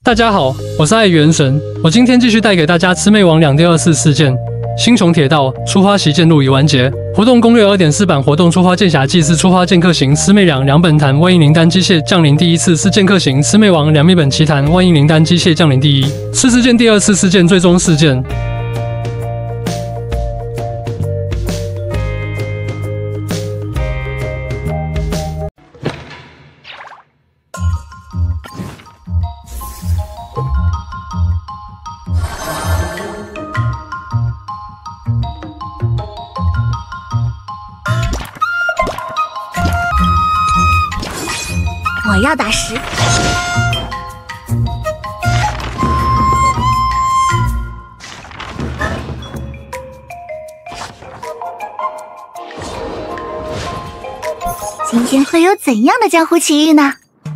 大家好，我是爱元神，我今天继续带给大家魑魅魍魉第24事件。星穹铁道出发袭剑路已完结，活动攻略2.4版活动出发剑侠祭祀出发剑客行魑魅魉两本坛万应灵丹机械降临第一次是剑客行魑魅魍两密本奇坛万应灵丹机械降临第一次事件第2次事件最终事件。 我要打10。今天会有怎样的江湖奇遇呢？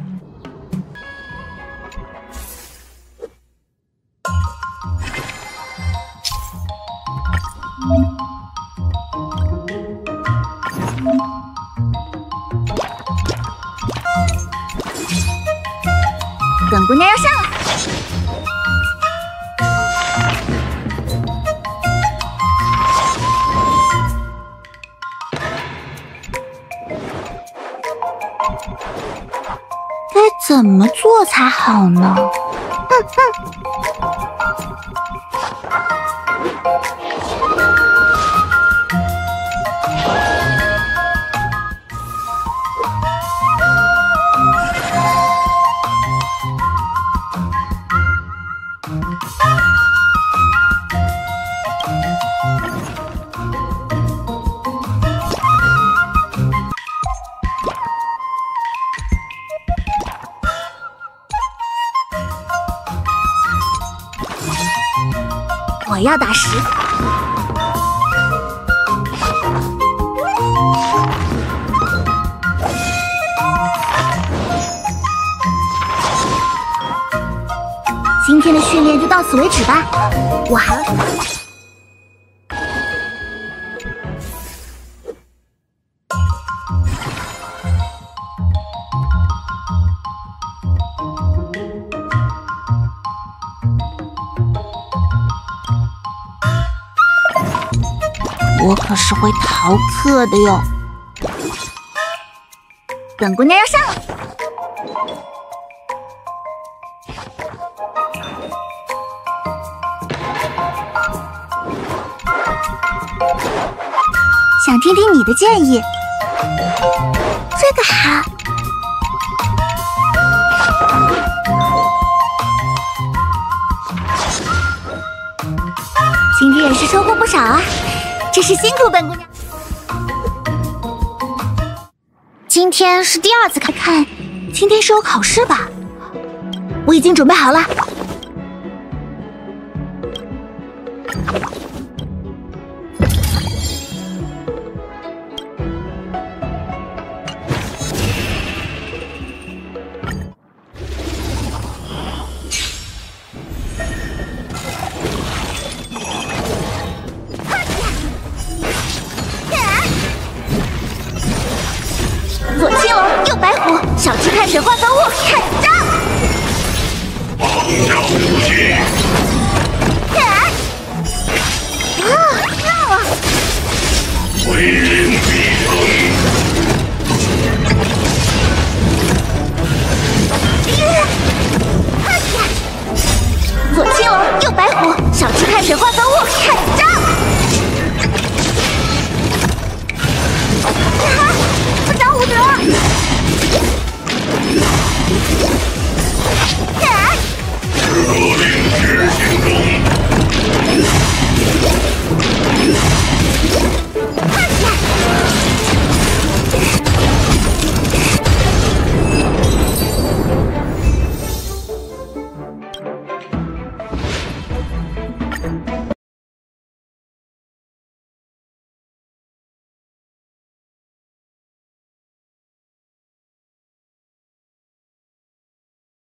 本姑娘要上了。 该怎么做才好呢？我要打10。今天的训练就到此为止吧，我还……我可是会逃课的哟！本姑娘要上了。想听听你的建议。这个好。今天也是收获不少啊！ 真是辛苦本姑娘。今天是第2次看，今天是有考试吧？我已经准备好了。左青龙，右白虎，小鸡看水画风物，看招！ 王将出击！ 闹啊！ 为人必争。 左青龙，右白虎，小鸡看水画风物，看招！ 不着武德！